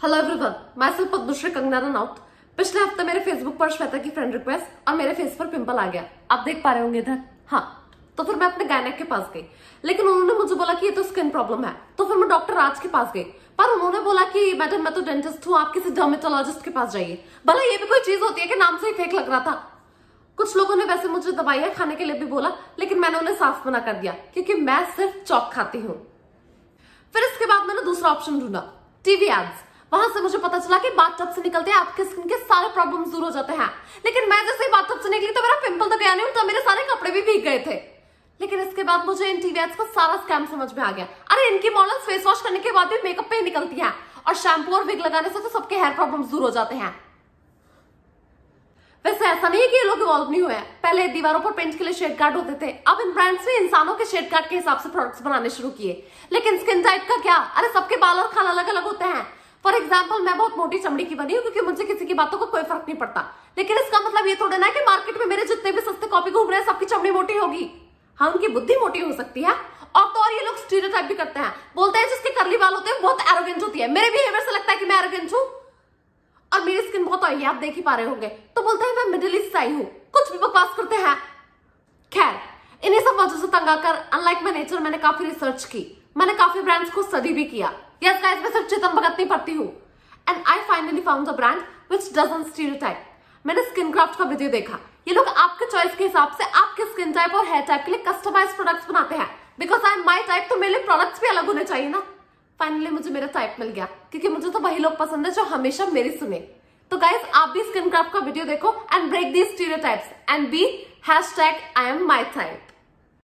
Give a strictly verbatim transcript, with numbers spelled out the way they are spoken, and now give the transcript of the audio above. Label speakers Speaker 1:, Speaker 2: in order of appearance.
Speaker 1: Hello everyone, मैं सिर्फ Padmashri Kangana runout. पिछले हफ्ते मेरे फेसबुक पर श्वेता की फ्रेंड रिक्वेस्ट और मेरे फेस पर पिंपल आ गया। आप देख पा रहे होंगे इधर। हाँ, तो फिर मैं अपने गायनेक के पास गई, लेकिन उन्होंने मुझे बोला कि ये तो स्किन प्रॉब्लम है। तो फिर मैं डॉक्टर राज के पास गई, पर उन्होंने बोला कि मैडम मैं तो डेंटिस्ट हूँ, आप किसी डर्मेटोलॉजिस्ट के पास जाइए। भला ये भी कोई चीज होती है कि नाम से ही फेक लग रहा था। कुछ लोगों ने वैसे मुझे दवाइयां खाने के लिए भी बोला, लेकिन मैंने उन्हें साफ मना कर दिया क्योंकि मैं सिर्फ चौक खाती हूँ। फिर इसके बाद मैंने दूसरा ऑप्शन ढूंढा, टीवी एड्स। वहां से मुझे पता चला कि बाथटब से निकलते हैं आपके स्किन के सारे प्रॉब्लम्स दूर हो जाते हैं। लेकिन मैं जैसे ही बाथटब से निकली तो मेरा पिंपल तो गया नहीं, उल्टा मेरे सारे कपड़े भी भीग गए थे। लेकिन इसके बाद मुझे इन टीवी एड्स का सारा स्कैम समझ में आ गया। अरे इनकी मॉडल्स फेस वॉश करने के बाद भी मेकअप पे ही निकलती है, और शैम्पू और विग लगाने से तो सबके हेयर प्रॉब्लम्स दूर हो जाते हैं। वैसे ऐसा नहीं है कि ये लोग इवॉल्व नहीं हुए हैं। पहले दीवारों पर पेंट के लिए शेड कार्ड होते थे, अब इन ब्रांड्स ने इंसानों के शेड कार्ड के हिसाब से प्रोडक्ट्स बनाने शुरू किए। लेकिन स्किन टाइप का क्या, अरे सबके बाल और खाल अलग अलग होते हैं। फॉर एग्जाम्पल, मैं बहुत मोटी चमड़ी की बनी हूँ क्योंकि मुझे किसी की बातों का को कोई फर्क नहीं पड़ता। लेकिन इसका मतलब ये थोड़ा ना है कि मार्केट में मेरे जितने भी सस्ते कॉपी घूम रहे हैं सबकी चमड़ी मोटी होगी। हाँ, उनकी बुद्धि मोटी हो सकती है। और तो और ये लोग स्टीरियोटाइप भी करते हैं, बोलते हैं जिसके कर्ली बाल होते हैं बहुत एरोगेंट होती है। मेरे बिहेवियर से लगता है कि मैं एरोगेंट हूँ, और मेरी स्किन बहुत ऑयली, आप देख ही पा रहे होंगे। तो बोलते हैं मैं मिडिल ईस्ट से आई हूँ, कुछ भी बकवास करते हैं। खैर, इन्हीं सब वजह से तंग आकर अनलाइक माय नेचर मैंने काफी रिसर्च की, मैंने काफी ब्रांड्स को स्टडी भी किया। यस गाइस, मैं सिर्फ चेतन भगत नहीं पढ़ती हूँ। And I finally found a brand which doesn't stereotype. मैंने स्किन क्राफ्ट का वीडियो देखा। ये लोग आपके चॉइस के हिसाब से आपके स्किन टाइप और हेयर टाइप के लिए कस्टमाइज्ड प्रोडक्ट्स बनाते हैं। Because I am my type, तो मेरे प्रोडक्ट्स भी अलग होने चाहिए ना। फाइनली मुझे मेरा टाइप मिल गया, क्योंकि मुझे तो वही लोग पसंद है जो हमेशा मेरी सुने। तो गाइस, आप भी स्किन क्राफ्ट का वीडियो देखो and break these stereotypes and be hashtag I am my type.